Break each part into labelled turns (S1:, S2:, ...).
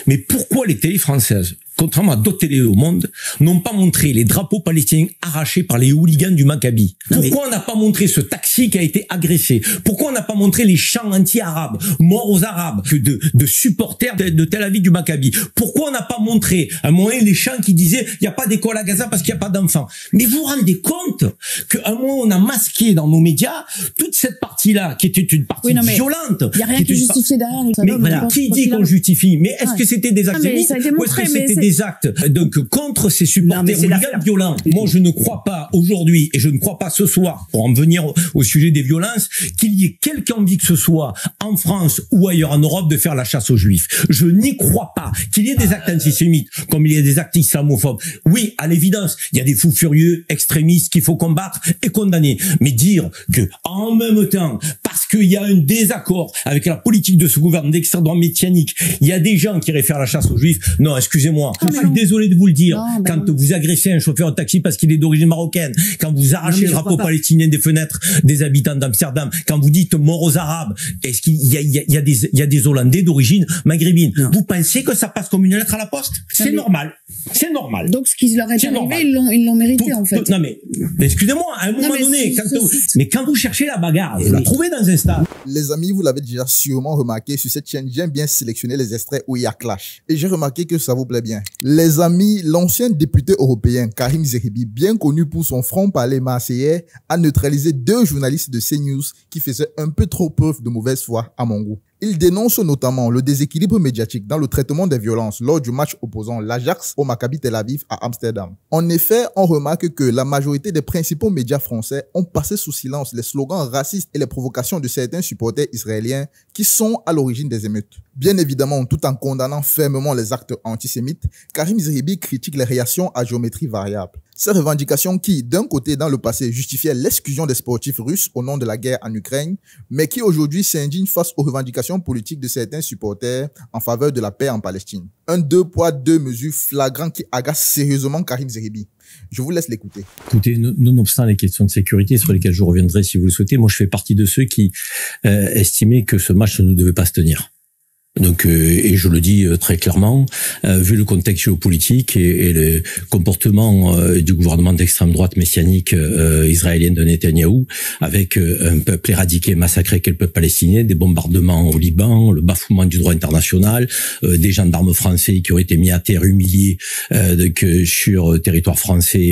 S1: Mais pourquoi les télés françaises, contrairement à d'autres télés au monde, n'ont pas montré les drapeaux palestiniens arrachés par les hooligans du Maccabi? Pourquoi on n'a pas montré ce taxi qui a été agressé? Pourquoi on n'a pas montré les chants anti-arabes, morts aux arabes, de supporters de Tel Aviv du Maccabi? Pourquoi on n'a pas montré à un moment les chants qui disaient il n'y a pas d'école à Gaza parce qu'il n'y a pas d'enfants? Mais vous vous rendez compte qu'à un moment on a masqué dans nos médias toute cette partie-là qui était une partie violente.
S2: Il n'y a rien qui justifie derrière.
S1: Mais voilà, qui dit qu'on justifie? Mais est-ce que c'était des actes ou est-ce que c'était des actes donc contre ces supporters violents? Moi, je ne crois pas aujourd'hui, et je ne crois pas ce soir, pour en venir au sujet des violences, qu'il y ait quelque envie que ce soit en France ou ailleurs en Europe de faire la chasse aux Juifs. Je n'y crois pas qu'il y ait des actes antisémites comme il y a des actes islamophobes. Oui, à l'évidence, il y a des fous furieux, extrémistes qu'il faut combattre et condamner. Mais dire que en même temps, parce qu'il y a un désaccord avec la politique de ce gouvernement d'extrême droite messianique, il y a des gens qui iraient faire la chasse aux Juifs. Non, excusez-moi, je suis désolé de vous le dire. Quand vous agressez un chauffeur de taxi parce qu'il est d'origine marocaine, quand vous arrachez le drapeau palestinien des fenêtres des habitants d'Amsterdam, quand vous dites mort aux Arabes, est-ce qu'il y a des Hollandais d'origine maghrébine? Vous pensez que ça passe comme une lettre à la poste? C'est normal. C'est normal.
S2: Donc ce qui leur est arrivé, ils l'ont mérité en fait.
S1: Non mais excusez-moi, à un moment donné, quand vous cherchez la bagarre, vous la trouvez dans un stade.
S3: Les amis, vous l'avez déjà sûrement remarqué, sur cette chaîne, j'aime bien sélectionner les extraits où il y a clash. Et j'ai remarqué que ça vous plaît bien. Les amis, l'ancien député européen Karim Zeribi, bien connu pour son franc-parler marseillais, a neutralisé 2 journalistes de CNews qui faisaient un peu trop preuve de mauvaise foi à mon goût. Il dénonce notamment le déséquilibre médiatique dans le traitement des violences lors du match opposant l'Ajax au Maccabi Tel Aviv à Amsterdam. En effet, on remarque que la majorité des principaux médias français ont passé sous silence les slogans racistes et les provocations de certains supporters israéliens qui sont à l'origine des émeutes. Bien évidemment, tout en condamnant fermement les actes antisémites, Karim Zeribi critique les réactions à géométrie variable. Ces revendications qui, d'un côté dans le passé, justifiaient l'exclusion des sportifs russes au nom de la guerre en Ukraine, mais qui aujourd'hui s'indignent face aux revendications politiques de certains supporters en faveur de la paix en Palestine. Un 2 poids 2 mesures flagrant qui agace sérieusement Karim Zeribi. Je vous laisse l'écouter.
S1: Écoutez, nonobstant les questions de sécurité sur lesquelles je reviendrai si vous le souhaitez, moi je fais partie de ceux qui estimaient que ce match ne devait pas se tenir. Donc, et je le dis très clairement, vu le contexte géopolitique et le comportement du gouvernement d'extrême droite messianique israélien de Netanyahou, avec un peuple éradiqué, massacré qu'est le peuple palestinien, des bombardements au Liban, le bafouement du droit international, des gendarmes français qui ont été mis à terre, humiliés sur territoire français.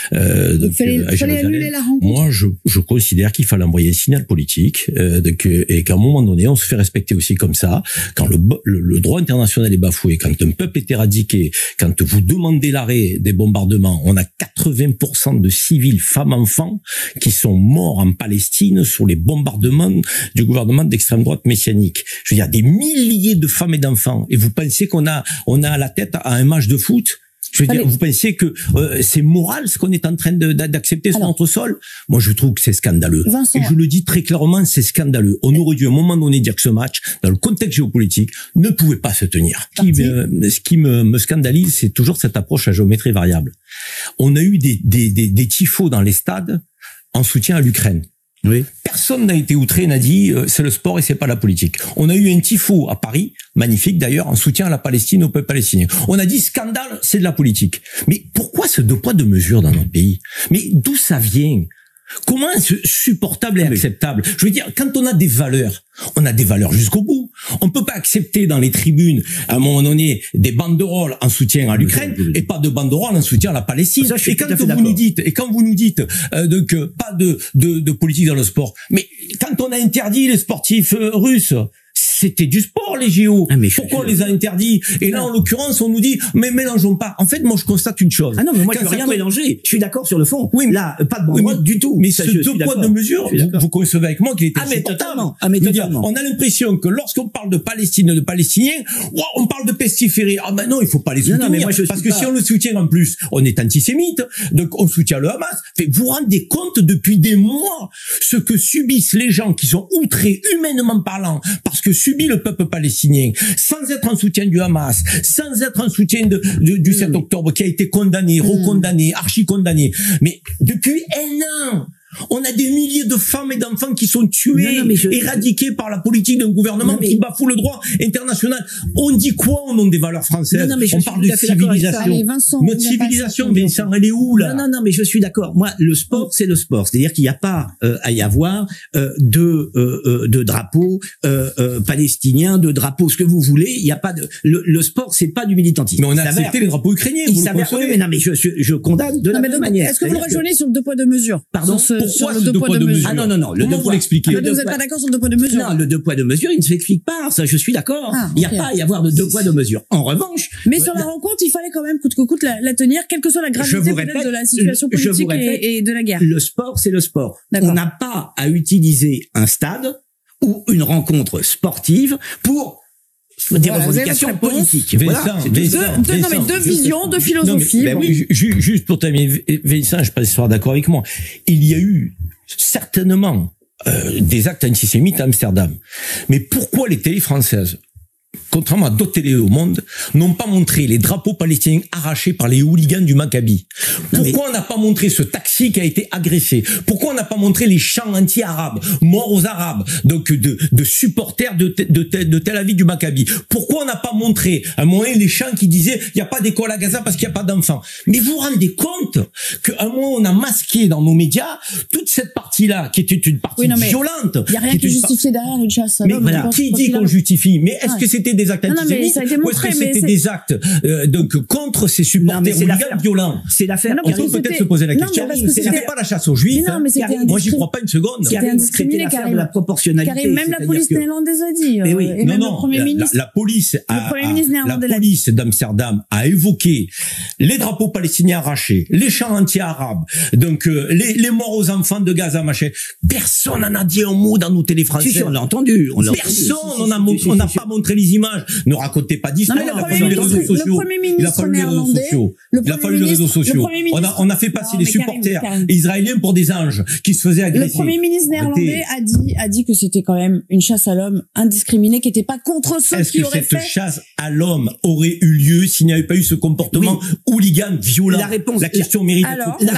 S2: Il fallait annuler la rencontre.
S1: Moi, je considère qu'il fallait envoyer un signal politique et qu'à un moment donné, on se fait respecter aussi comme ça. Quand le droit international est bafoué, quand un peuple est éradiqué, quand vous demandez l'arrêt des bombardements, on a 80% de civils, femmes, enfants, qui sont morts en Palestine sur les bombardements du gouvernement d'extrême droite messianique. Je veux dire, des milliers de femmes et d'enfants. Et vous pensez qu'on a à la tête à un match de foot? Je veux dire, vous pensez que c'est moral ce qu'on est en train d'accepter sur notre sol? Moi, je trouve que c'est scandaleux.
S2: Vincent,
S1: et je le dis très clairement, c'est scandaleux. On aurait dû à un moment donné dire que ce match, dans le contexte géopolitique, ne pouvait pas se tenir. Ce qui me scandalise, c'est toujours cette approche à géométrie variable. On a eu des tifos dans les stades en soutien à l'Ukraine. Oui. Personne n'a été outré, n'a dit c'est le sport et c'est pas la politique. On a eu un tifo à Paris, magnifique d'ailleurs, en soutien à la Palestine, au peuple palestinien. On a dit scandale, c'est de la politique. Mais pourquoi ce 2 poids 2 mesures dans notre pays? Mais d'où ça vient? Comment est-ce supportable et acceptable? Je veux dire, quand on a des valeurs jusqu'au bout. On peut pas accepter dans les tribunes, à un moment donné, des banderoles en soutien à l'Ukraine et pas de banderoles en soutien à la Palestine. Ça, et quand vous nous dites donc pas de politique dans le sport, mais quand on a interdit les sportifs russes, c'était du sport, les JO. Pourquoi on les a interdits? Et là, en l'occurrence, on nous dit, mais mélangeons pas. En fait, moi, je constate une chose.
S4: Ah non, mais moi, je veux rien mélanger. Je suis d'accord sur le fond.
S1: Oui,
S4: là, pas de banderole du tout.
S1: Mais ce 2 poids 2 mesures, vous concevez avec moi qu'il était insupportable. On a l'impression que lorsqu'on parle de Palestine, de Palestiniens, on parle de pestiférés. Ah ben non, il faut pas les soutenir. Parce que si on le soutient en plus, on est antisémite. Donc, on soutient le Hamas. Vous vous rendez compte depuis des mois ce que subissent les gens qui sont outrés, humainement parlant, parce que subit le peuple palestinien, sans être en soutien du Hamas, sans être en soutien du 7 octobre qui a été condamné, recondamné, archi-condamné. Mais depuis un an, On a des milliers de femmes et d'enfants qui sont tués, éradiqués par la politique d'un gouvernement qui bafoue le droit international. On dit quoi au nom des valeurs françaises? On parle de civilisation. Notre civilisation, Vincent, elle est où là?
S4: Non, mais je suis d'accord. Moi, le sport, c'est le sport. C'est-à-dire qu'il n'y a pas à y avoir de drapeaux palestiniens, de drapeaux ce que vous voulez. Il n'y a pas de le sport, c'est pas du militantisme.
S1: Mais on a accepté les drapeaux ukrainiens.
S4: Oui, mais non, mais je condamne de la même manière.
S2: Est-ce que vous le rejoignez sur le 2 poids 2 mesures?
S4: Pardon.
S1: Pourquoi le 2 poids 2 mesures?
S4: Ah non, le 2 poids.
S1: L'expliquer.
S2: Vous n'êtes pas d'accord sur le 2 poids 2 mesures?
S4: Non, le 2 poids 2 mesures, il ne s'explique pas. Ça, je suis d'accord. Il n'y a pas à y avoir de 2 poids 2 mesures. En revanche.
S2: Mais sur la rencontre, il fallait quand même coûte que coûte la tenir, quelle que soit la gravité peut-être de la situation politique et de la guerre.
S4: Le sport, c'est le sport. On n'a pas à utiliser un stade ou une rencontre sportive pour des revendications politiques.
S2: Deux visions, deux philosophies.
S1: Oui, juste pour terminer, Vincent, je pense que tu seras d'accord avec moi. Il y a eu certainement des actes antisémites à Amsterdam. Mais pourquoi les télés françaises, contrairement à d'autres télés au monde, n'ont pas montré les drapeaux palestiniens arrachés par les hooligans du Maccabi? Pourquoi on n'a pas montré ce taxi qui a été agressé? Pourquoi on n'a pas montré les chants anti-arabes, morts aux Arabes, donc de supporters de Tel Aviv du Maccabi? Pourquoi on n'a pas montré à un moment les chants qui disaient il n'y a pas d'école à Gaza parce qu'il n'y a pas d'enfants? Mais vous vous rendez compte qu'à un moment on a masqué dans nos médias toute cette partie-là qui était une partie violente.
S2: Il n'y a rien qui justifiait derrière une chasse.
S1: Mais voilà, qui dit qu'on justifie? Mais est-ce que c'était des actes antisémites ou est-ce que c'était des actes donc contre ces supporters hooligans violents?
S4: C'est l'affaire.
S1: On peut peut-être se poser la question. C'était pas la chasse aux Juifs. Moi, j'y crois pas une seconde.
S2: C'était indiscriminé,
S4: l'affaire de la proportionnalité.
S2: Même la police néerlandaise a dit.
S1: Mais oui, non. La police d'Amsterdam a évoqué les drapeaux palestiniens arrachés, les chants anti-arabes, donc les morts aux enfants de Gaza, machin. Personne n'en a dit un mot dans nos télés françaises.
S4: Si, on l'a entendu.
S1: Personne, on n'a pas montré les images. Ne racontez pas d'histoire. Il a fallu les réseaux sociaux. Il a fallu les réseaux sociaux. On a fait passer les supporters israéliens pour des anges qui se faisaient agresser.
S2: Le Premier ministre néerlandais a dit que c'était quand même une chasse à l'homme indiscriminée, qui n'était pas contre ceux qui auraient fait.
S1: Est-ce que cette chasse à l'homme aurait eu lieu s'il n'y avait pas eu ce comportement hooligan, violent?
S4: La question mérite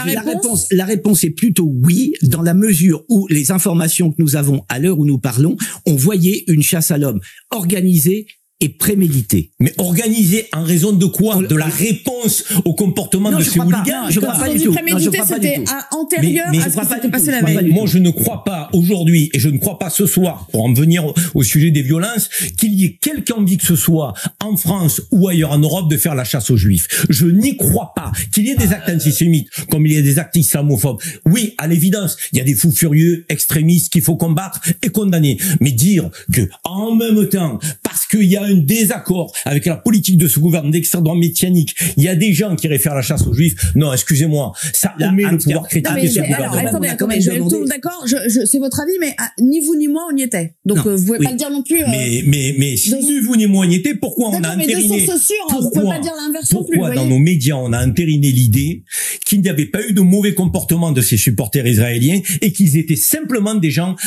S4: la réponse est plutôt oui, dans la mesure où les informations que nous avons à l'heure où nous parlons, on voyait une chasse à l'homme organisée et prémédité.
S1: Mais organisé en raison de quoi? De la réponse au comportement de ces hooligans?
S4: Je crois pas du tout.
S2: Prémédité, c'était antérieur à ce qui s'était passé la veille.
S1: Moi, je ne crois pas aujourd'hui, et je ne crois pas ce soir, pour en venir au sujet des violences, qu'il y ait quelque envie que ce soit, en France ou ailleurs en Europe, de faire la chasse aux Juifs. Je n'y crois pas. Qu'il y ait des actes antisémites, comme il y a des actes islamophobes. Oui, à l'évidence, il y a des fous furieux, extrémistes qu'il faut combattre et condamner. Mais dire que, en même temps, parce qu'il y a un désaccord avec la politique de ce gouvernement d'extrême droite médiatique, il y a des gens qui réfèrent la chasse aux Juifs. Non, excusez-moi, ça omet le pouvoir chrétien.
S2: Alors, attendez, je vais tout d'accord, c'est votre avis, mais ni vous ni moi on y était. Donc vous pouvez pas le dire non plus.
S1: Mais si ni vous ni moi on y était, pourquoi on a entériné?
S2: Vous pouvez pas dire l'inverse non plus.
S1: Pourquoi dans nos médias on a entériné l'idée qu'il n'y avait pas eu de mauvais comportement de ces supporters israéliens et qu'ils étaient simplement des gens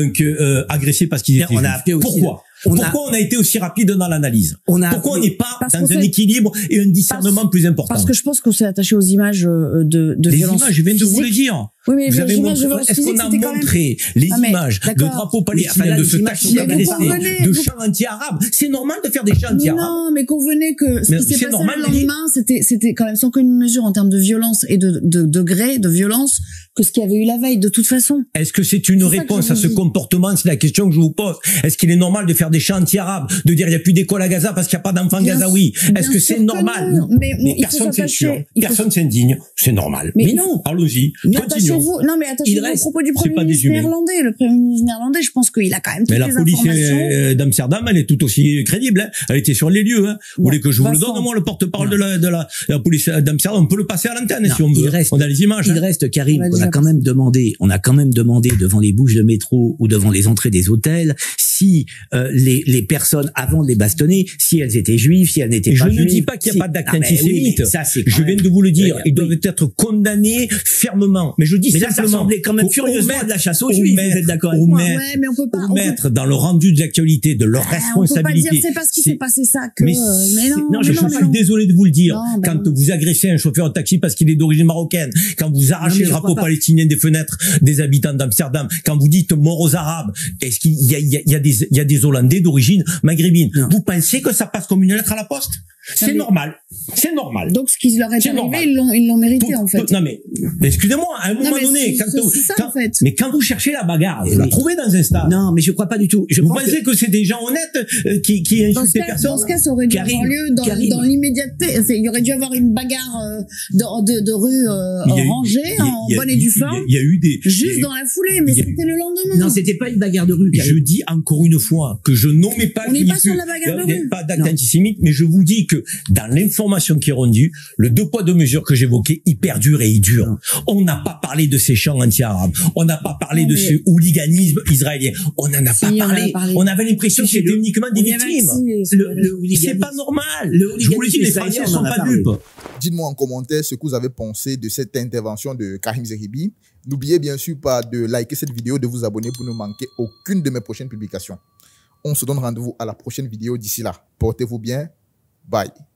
S1: agressés parce qu'ils étaient juifs? Pourquoi? Pourquoi on a été aussi rapide dans l'analyse? Pourquoi on n'est pas dans un équilibre et un discernement plus important?
S2: Parce que je pense qu'on s'est attaché aux images de violence.
S1: Images, je viens de vous le dire.
S2: Oui, mais
S1: vous avez montré, est-ce qu'on a montré les images de drapeaux palestiniens, de ce taxi agressé, de chants anti-arabes? C'est normal de faire des chants anti-arabes.
S2: Non, mais convenez que ce qui s'est passé le lendemain, c'était quand même sans qu'une mesure en termes de violence et de degré de violence que ce qu'il y avait eu la veille, de toute façon.
S1: Est-ce que c'est une réponse à ce comportement? C'est la question que je vous pose. Est-ce qu'il est normal de faire des chants anti-arabes, de dire il n'y a plus d'école à Gaza parce qu'il n'y a pas d'enfants gazaouis? Est-ce que c'est normal?
S2: Mais
S1: personne s'insurge, personne s'indigne, c'est normal.
S2: Mais non.
S1: Allons-y, continuons.
S2: Non, mais attachez-vous au propos du Premier ministre néerlandais. Le Premier ministre néerlandais, je pense qu'il a quand même toutes les informations. Mais la
S1: police d'Amsterdam, elle est tout aussi crédible. Hein. Elle était sur les lieux. Hein. Vous voulez que je vous le donne, moi, le porte-parole de la police d'Amsterdam? On peut le passer à l'antenne si on veut. On a les images.
S4: Il reste, Karim, on a quand même demandé devant les bouches de métro ou devant les entrées des hôtels si les personnes, avant de les bastonner, si elles étaient juives, si elles n'étaient pas juives.
S1: Je ne dis pas qu'il n'y a pas d'acte antisémite. Je viens de vous le dire. Ils doivent être condamnés fermement. Mais je dis dis
S4: mais là,
S1: simplement.
S4: Ça ressemblait quand même furieusement de la chasse aux juifs, vous êtes d'accord avec moi?
S2: Ouais, mais on peut pas.
S1: Mettre dans le rendu de l'actualité de leur responsabilité.
S2: On peut pas dire c'est parce qu'il s'est passé ça que. Mais non,
S1: je suis désolé de vous le dire.
S2: Non,
S1: quand vous agressez un chauffeur de taxi parce qu'il est d'origine marocaine, quand vous arrachez le drapeau palestinien des fenêtres des habitants d'Amsterdam, quand vous dites mort aux Arabes, est-ce qu'il y a des Hollandais d'origine maghrébine? Vous pensez que ça passe comme une lettre à la poste? C'est normal. C'est normal.
S2: Donc, ce qui leur est arrivé, ils l'ont mérité, en fait.
S1: Non, mais, excusez-moi, à un moment donné, mais quand vous cherchez la bagarre, vous la trouvez dans un stade.
S4: Non, mais je crois pas du tout.
S1: Vous pensez que c'est des gens honnêtes, qui insultent personne?
S2: Dans ce cas, ça aurait dû avoir lieu dans l'immédiateté. Il y aurait dû avoir une bagarre de rue rangée, en bonne et due forme.
S1: Il y a eu des...
S2: Juste dans la foulée, mais c'était le lendemain.
S4: Non, c'était pas une bagarre de rue.
S1: Je dis encore une fois que je nommais pas...
S2: On n'est pas sur la bagarre de rue.
S1: Pas d'acte antisémite, mais je vous dis que dans l'information qui est rendue, le 2 poids 2 mesures que j'évoquais, il perdure et il dure. On n'a pas parlé de ces chants anti-arabes. On n'a pas parlé de ce hooliganisme israélien. On n'en a pas parlé. On avait l'impression que c'était uniquement des victimes. C'est pas normal. Je vous le dis, les Français ne sont pas dupes.
S3: Dites-moi en commentaire ce que vous avez pensé de cette intervention de Karim Zeribi. N'oubliez bien sûr pas de liker cette vidéo, de vous abonner pour ne manquer aucune de mes prochaines publications. On se donne rendez-vous à la prochaine vidéo. D'ici là, portez-vous bien. Bye.